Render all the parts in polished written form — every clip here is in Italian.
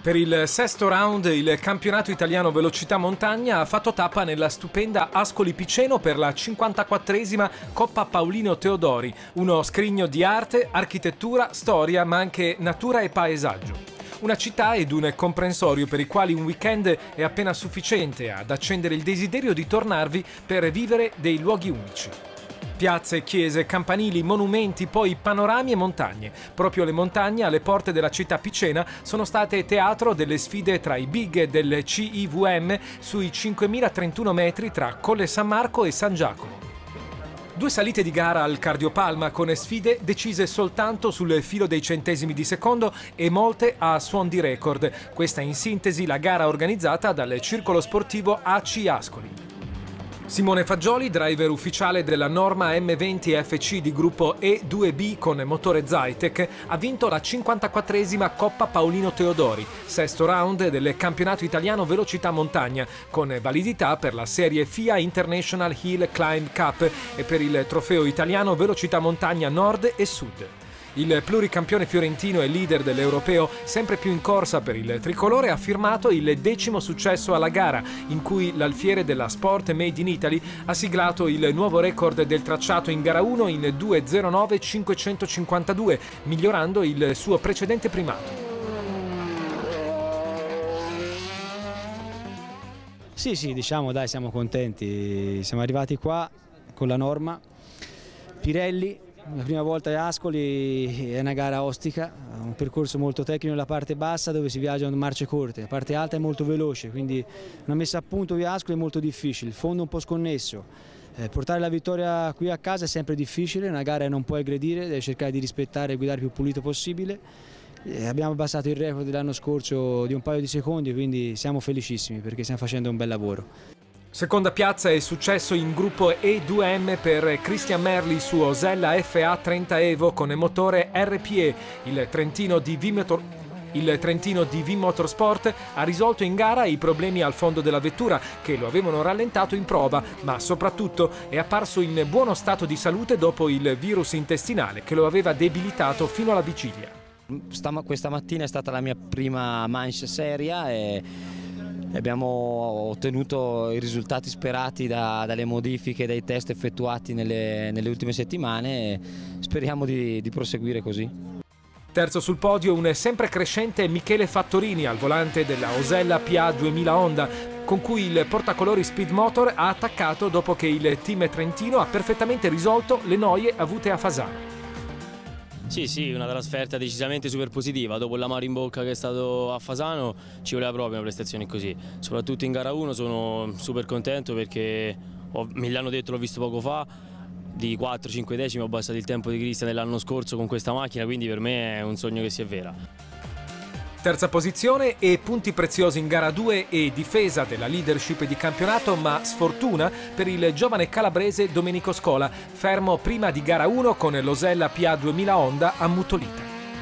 Per il sesto round il campionato italiano velocità montagna ha fatto tappa nella stupenda Ascoli Piceno per la 54esima Coppa Paolino Teodori, uno scrigno di arte, architettura, storia ma anche natura e paesaggio. Una città ed un comprensorio per i quali un weekend è appena sufficiente ad accendere il desiderio di tornarvi per vivere dei luoghi unici. Piazze, chiese, campanili, monumenti, poi panorami e montagne. Proprio le montagne alle porte della città picena sono state teatro delle sfide tra i big del CIVM sui 5.031 metri tra Colle San Marco e San Giacomo. Due salite di gara al cardiopalma con sfide decise soltanto sul filo dei centesimi di secondo e molte a suon di record. Questa in sintesi la gara organizzata dal circolo sportivo AC Ascoli. Simone Fagioli, driver ufficiale della Norma M20 FC di gruppo E2B con motore Zytec, ha vinto la 54esima Coppa Paolino Teodori, sesto round del campionato italiano velocità montagna, con validità per la serie FIA International Hill Climb Cup e per il trofeo italiano velocità montagna nord e sud. Il pluricampione fiorentino e leader dell'europeo, sempre più in corsa per il tricolore, ha firmato il 10° successo alla gara, in cui l'alfiere della Sport Made in Italy ha siglato il nuovo record del tracciato in gara 1 in 2:09.552, migliorando il suo precedente primato. Sì, diciamo dai, siamo contenti, siamo arrivati qua con la Norma, Pirelli. La prima volta a Ascoli è una gara ostica, un percorso molto tecnico nella parte bassa dove si viaggiano marce corte, la parte alta è molto veloce, quindi una messa a punto via Ascoli è molto difficile, il fondo un po' sconnesso. Portare la vittoria qui a casa è sempre difficile, una gara non puoi aggredire, devi cercare di rispettare e guidare il più pulito possibile. Abbiamo abbassato il record dell'anno scorso di un paio di secondi, quindi siamo felicissimi perché stiamo facendo un bel lavoro. Seconda piazza è successo in gruppo E2M per Christian Merli su Osella FA30 Evo con motore RPE. Il trentino di V-Motorsport ha risolto in gara i problemi al fondo della vettura che lo avevano rallentato in prova, ma soprattutto è apparso in buono stato di salute dopo il virus intestinale che lo aveva debilitato fino alla vigilia. Questa mattina è stata la mia prima manche seria e abbiamo ottenuto i risultati sperati dalle modifiche, dai test effettuati nelle ultime settimane e speriamo di proseguire così. Terzo sul podio un sempre crescente Michele Fattorini al volante della Osella PA 2000 Honda, con cui il portacolori Speed Motor ha attaccato dopo che il team trentino ha perfettamente risolto le noie avute a Fasano. Sì, una trasferta decisamente super positiva, dopo l'amaro in bocca che è stato a Fasano ci voleva proprio una prestazione così, soprattutto in gara 1 sono super contento perché me l'hanno detto, l'ho visto poco fa, di 4-5 decimi ho abbassato il tempo di Cristian dell'anno scorso con questa macchina, quindi per me è un sogno che si avvera. Terza posizione e punti preziosi in gara 2 e difesa della leadership di campionato, ma sfortuna per il giovane calabrese Domenico Scola, fermo prima di gara 1 con l'Osella PA 2000 Honda ammutolita.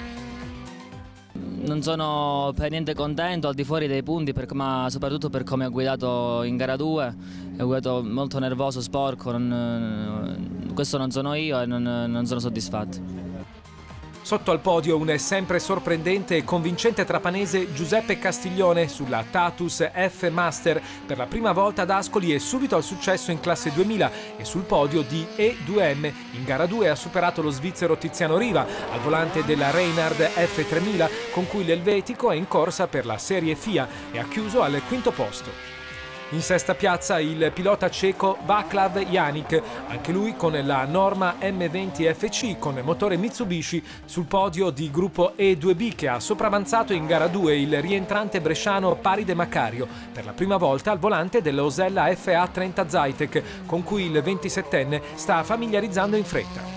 Non sono per niente contento al di fuori dei punti, ma soprattutto per come ho guidato in gara 2, ho guidato molto nervoso, sporco, questo non sono io e non sono soddisfatto. Sotto al podio un sempre sorprendente e convincente trapanese Giuseppe Castiglione sulla Tatus F Master per la prima volta ad Ascoli e subito al successo in classe 2000 e sul podio di E2M. In gara 2 ha superato lo svizzero Tiziano Riva al volante della Reinhard F3000 con cui l'elvetico è in corsa per la serie FIA e ha chiuso al quinto posto. In sesta piazza il pilota ceco Václav Janik, anche lui con la Norma M20 FC con motore Mitsubishi sul podio di gruppo E2B che ha sopravanzato in gara 2 il rientrante bresciano Paride Macario per la prima volta al volante dell'Osella FA30 Zytec con cui il 27enne sta familiarizzando in fretta.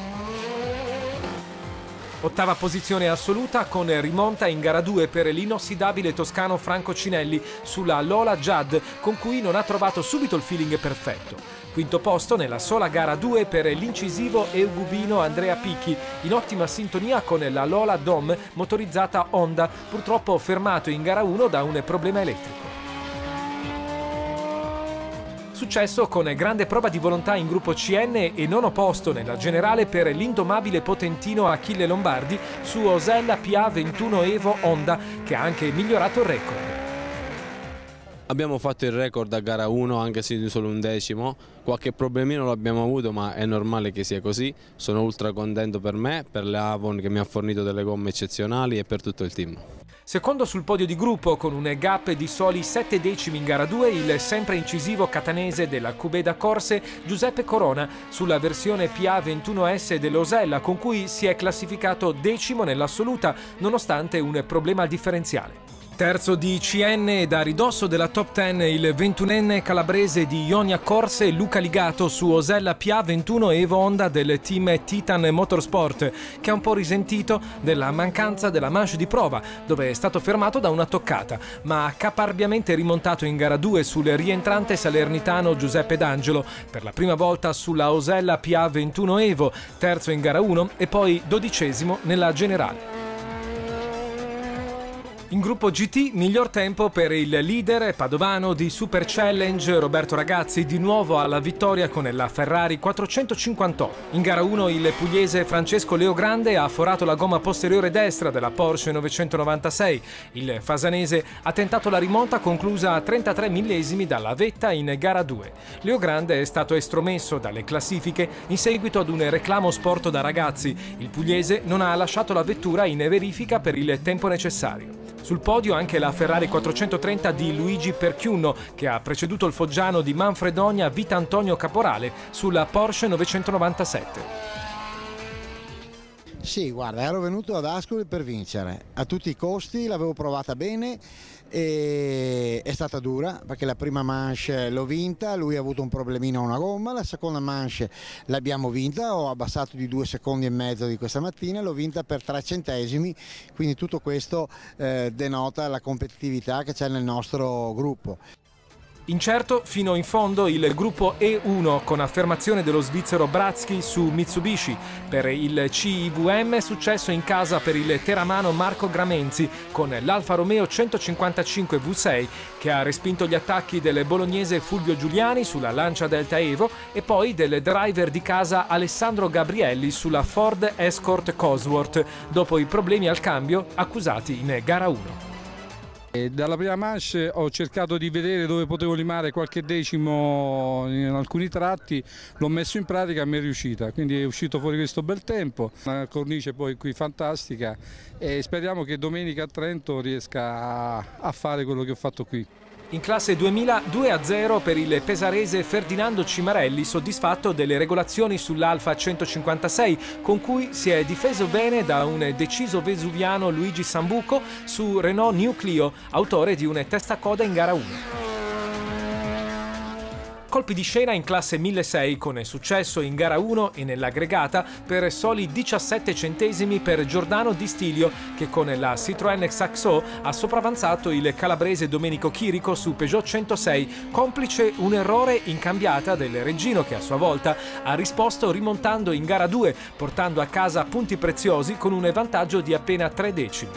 Ottava posizione assoluta con rimonta in gara 2 per l'inossidabile toscano Franco Cinelli sulla Lola Judd con cui non ha trovato subito il feeling perfetto. Quinto posto nella sola gara 2 per l'incisivo eugubino Andrea Picchi in ottima sintonia con la Lola Dom motorizzata Honda, purtroppo fermato in gara 1 da un problema elettrico. Successo con grande prova di volontà in gruppo CN e nono posto nella generale per l'indomabile potentino Achille Lombardi su Osella PA21 Evo Honda, che ha anche migliorato il record. Abbiamo fatto il record a gara 1 anche se di solo un decimo, qualche problemino l'abbiamo avuto ma è normale che sia così. Sono ultra contento per me, per la Avon che mi ha fornito delle gomme eccezionali e per tutto il team. Secondo sul podio di gruppo con un gap di soli 7 decimi in gara 2 il sempre incisivo catanese della Cubeda Corse Giuseppe Corona sulla versione PA21S dell'Osella, con cui si è classificato decimo nell'assoluta nonostante un problema al differenziale. Terzo di CN da ridosso della top 10 il 21enne calabrese di Ionia Corse Luca Ligato su Osella PA21 Evo Honda del team Titan Motorsport, che ha un po' risentito della mancanza della manche di prova, dove è stato fermato da una toccata, ma ha caparbiamente rimontato in gara 2 sul rientrante salernitano Giuseppe D'Angelo, per la prima volta sulla Osella PA21 Evo, terzo in gara 1 e poi 12° nella generale. In gruppo GT, miglior tempo per il leader padovano di Super Challenge Roberto Ragazzi, di nuovo alla vittoria con la Ferrari 458. In gara 1 il pugliese Francesco Leogrande ha forato la gomma posteriore destra della Porsche 996. Il fasanese ha tentato la rimonta conclusa a 33 millesimi dalla vetta in gara 2. Leogrande è stato estromesso dalle classifiche in seguito ad un reclamo sporto da Ragazzi. Il pugliese non ha lasciato la vettura in verifica per il tempo necessario. Sul podio anche la Ferrari 430 di Luigi Perchiunno, che ha preceduto il foggiano di Manfredonia Vita Antonio Caporale sulla Porsche 997. Sì, guarda, ero venuto ad Ascoli per vincere, a tutti i costi, l'avevo provata bene e è stata dura perché la prima manche l'ho vinta, lui ha avuto un problemino a una gomma, la seconda manche l'abbiamo vinta, ho abbassato di 2,5 secondi di questa mattina, l'ho vinta per 3 centesimi, quindi tutto questo denota la competitività che c'è nel nostro gruppo. Incerto fino in fondo il gruppo E1 con affermazione dello svizzero Bratski su Mitsubishi. Per il CIVM è successo in casa per il teramano Marco Gramenzi con l'Alfa Romeo 155 V6 che ha respinto gli attacchi del bolognese Fulvio Giuliani sulla Lancia Delta Evo e poi del driver di casa Alessandro Gabrielli sulla Ford Escort Cosworth dopo i problemi al cambio accusati in gara 1. Dalla prima manche ho cercato di vedere dove potevo limare qualche decimo in alcuni tratti, l'ho messo in pratica e mi è riuscita, quindi è uscito fuori questo bel tempo, una cornice poi qui fantastica e speriamo che domenica a Trento riesca a fare quello che ho fatto qui. In classe 2000 2-0 per il pesarese Ferdinando Cimarelli, soddisfatto delle regolazioni sull'Alfa 156 con cui si è difeso bene da un deciso vesuviano Luigi Sambuco su Renault New Clio, autore di un testacoda in gara 1. Colpi di scena in classe 1006 con successo in gara 1 e nell'aggregata per soli 17 centesimi per Giordano Di Stilio, che con la Citroën Saxo ha sopravanzato il calabrese Domenico Chirico su Peugeot 106, complice un errore in cambiata del Reggino che a sua volta ha risposto rimontando in gara 2, portando a casa punti preziosi con un vantaggio di appena 3 decimi.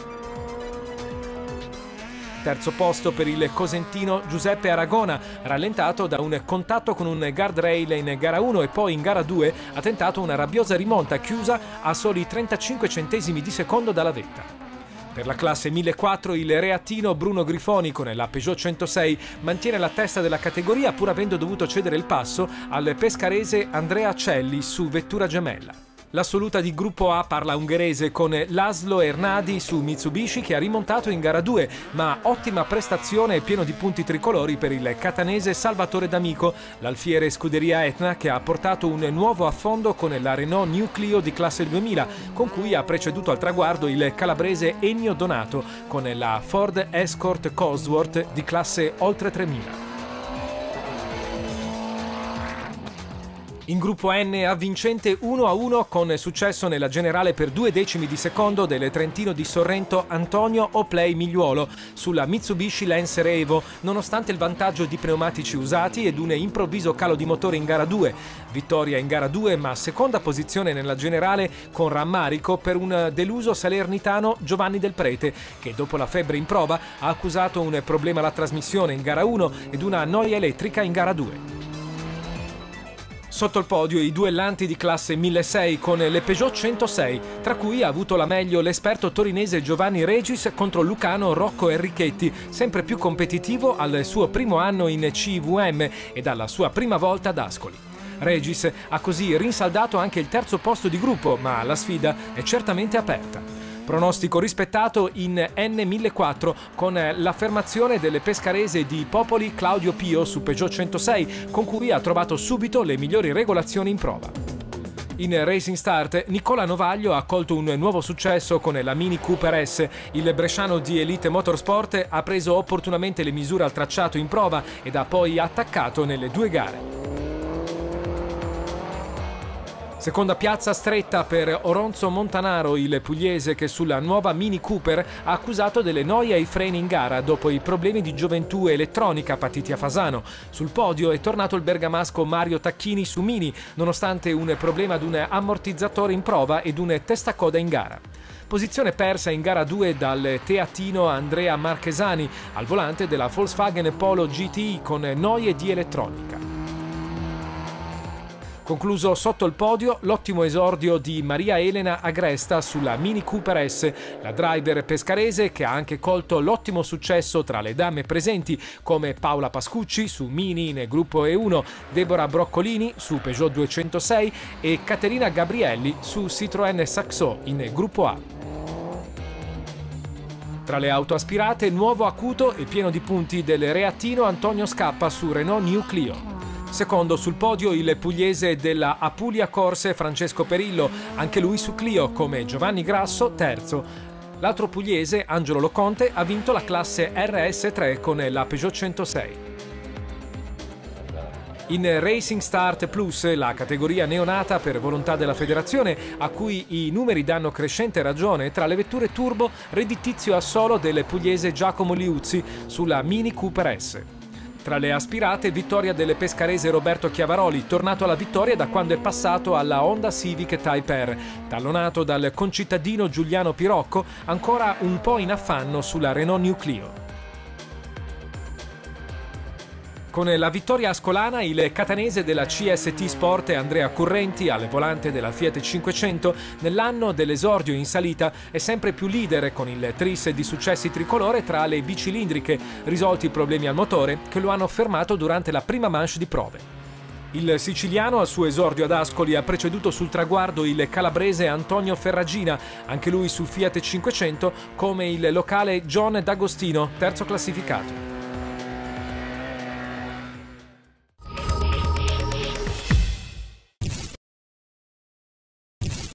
Terzo posto per il cosentino Giuseppe Aragona, rallentato da un contatto con un guardrail in gara 1 e poi in gara 2 ha tentato una rabbiosa rimonta chiusa a soli 35 centesimi di secondo dalla vetta. Per la classe 1004 il reattino Bruno Grifoni con la Peugeot 106 mantiene la testa della categoria pur avendo dovuto cedere il passo al pescarese Andrea Celli su vettura gemella. L'assoluta di gruppo A parla ungherese con Laszlo Ernadi su Mitsubishi che ha rimontato in gara 2, ma ottima prestazione e pieno di punti tricolori per il catanese Salvatore D'Amico, l'alfiere Scuderia Etna che ha portato un nuovo affondo con la Renault New Clio di classe 2000, con cui ha preceduto al traguardo il calabrese Ennio Donato con la Ford Escort Cosworth di classe oltre 3000. In gruppo N avvincente 1-1 con successo nella generale per 2 decimi di secondo del trentino di Sorrento Antonio Oplay Migliuolo sulla Mitsubishi Lancer Evo, nonostante il vantaggio di pneumatici usati ed un improvviso calo di motore in gara 2. Vittoria in gara 2 ma seconda posizione nella generale con rammarico per un deluso salernitano Giovanni Del Prete che dopo la febbre in prova ha accusato un problema alla trasmissione in gara 1 ed una noia elettrica in gara 2. Sotto il podio i duellanti di classe 1600 con le Peugeot 106, tra cui ha avuto la meglio l'esperto torinese Giovanni Regis contro il lucano Rocco Enrichetti, sempre più competitivo al suo primo anno in CVM e dalla sua prima volta ad Ascoli. Regis ha così rinsaldato anche il terzo posto di gruppo, ma la sfida è certamente aperta. Pronostico rispettato in N1004 con l'affermazione del pescarese di Popoli Claudio Pio su Peugeot 106, con cui ha trovato subito le migliori regolazioni in prova. In Racing Start, Nicola Novaglio ha colto un nuovo successo con la Mini Cooper S. Il bresciano di Elite Motorsport ha preso opportunamente le misure al tracciato in prova ed ha poi attaccato nelle 2 gare. Seconda piazza stretta per Oronzo Montanaro, il pugliese che sulla nuova Mini Cooper ha accusato delle noie ai freni in gara dopo i problemi di gioventù elettronica patiti a Fasano. Sul podio è tornato il bergamasco Mario Tacchini su Mini, nonostante un problema ad un ammortizzatore in prova ed un testacoda in gara. Posizione persa in gara 2 dal teatino Andrea Marchesani al volante della Volkswagen Polo GTI con noie di elettronica. Concluso sotto il podio l'ottimo esordio di Maria Elena Agresta sulla Mini Cooper S, la driver pescarese che ha anche colto l'ottimo successo tra le dame presenti come Paola Pascucci su Mini in gruppo E1, Deborah Broccolini su Peugeot 206 e Caterina Gabrielli su Citroën Saxo in gruppo A. Tra le auto aspirate, nuovo acuto e pieno di punti del reattino Antonio Scappa su Renault New Clio. Secondo sul podio il pugliese della Apulia Corse Francesco Perillo, anche lui su Clio come Giovanni Grasso, terzo. L'altro pugliese, Angelo Loconte, ha vinto la classe RS3 con la Peugeot 106. In Racing Start Plus, la categoria neonata per volontà della federazione, a cui i numeri danno crescente ragione, tra le vetture turbo redditizio assolo del pugliese Giacomo Liuzzi sulla Mini Cooper S. Tra le aspirate, vittoria del pescarese Roberto Chiavaroli, tornato alla vittoria da quando è passato alla Honda Civic Type R, tallonato dal concittadino Giuliano Pirocco, ancora un po' in affanno sulla Renault New Clio. Con la vittoria ascolana, il catanese della CST Sport Andrea Currenti, al volante della Fiat 500, nell'anno dell'esordio in salita è sempre più leader con il tris di successi tricolore tra le bicilindriche, risolti i problemi al motore che lo hanno fermato durante la prima manche di prove. Il siciliano al suo esordio ad Ascoli ha preceduto sul traguardo il calabrese Antonio Ferragina, anche lui su Fiat 500, come il locale John D'Agostino, terzo classificato.